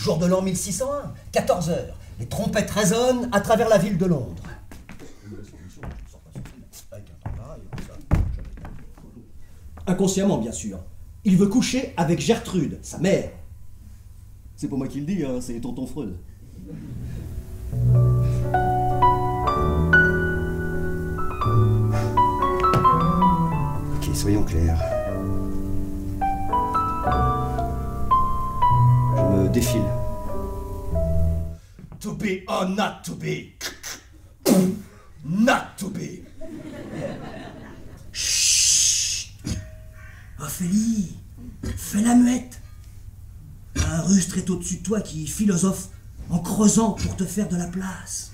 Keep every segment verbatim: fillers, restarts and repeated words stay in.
jour de l'an mille six cent un, quatorze heures. Les trompettes résonnent à travers la ville de Londres. Inconsciemment, bien sûr. Il veut coucher avec Gertrude, sa mère. C'est pas moi qui le dis, hein, c'est tonton Freud. Ok, soyons clairs. Je me défile. To be or not to be. Not to be. Chut. Ophélie, fais la muette. Un rustre est au-dessus de toi qui philosophe en creusant pour te faire de la place.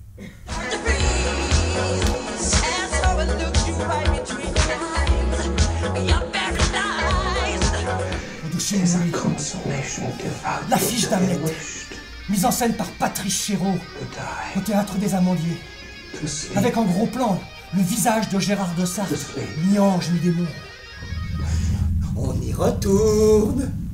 Au-dessus de nous, l'affiche d'Hamlet, mise en scène par Patrice Chéreau, au Théâtre des Amandiers, avec en gros plan le visage de Gérard de Sarthe, mi-ange, mi-démon. On y retourne.